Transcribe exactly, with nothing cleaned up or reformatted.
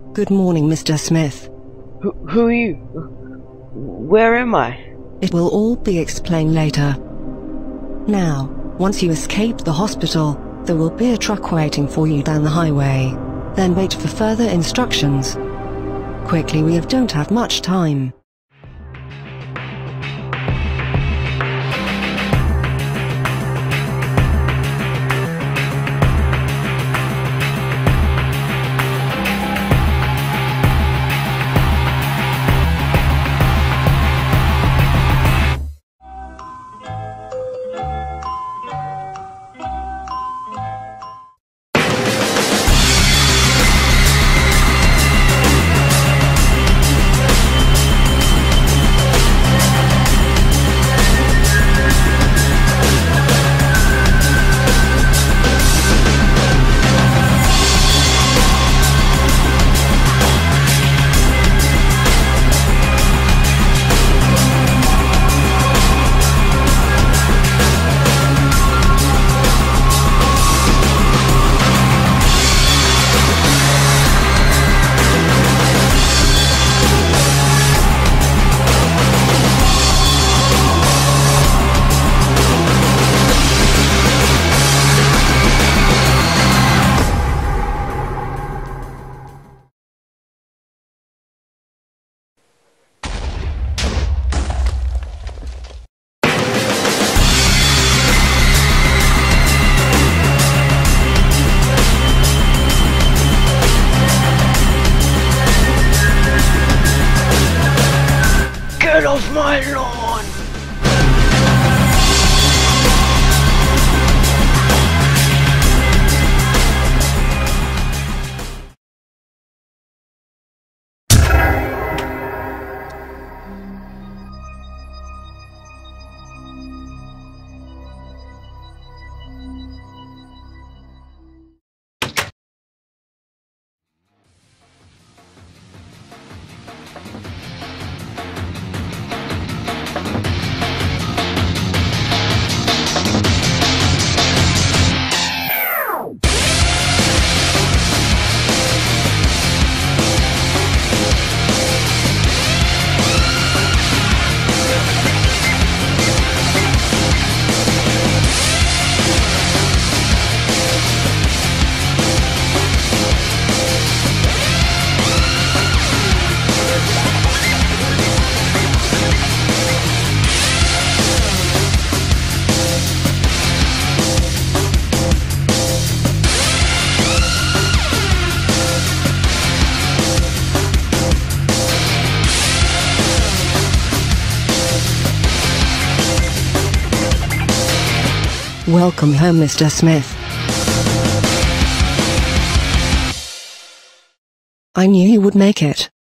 Good morning, Mister Smith. Who, who are you? Where am I? It will all be explained later. Now, once you escape the hospital, there will be a truck waiting for you down the highway. Then wait for further instructions. Quickly, we don't have much time. Get off my lawn! Welcome home, Mister Smith. I knew you would make it.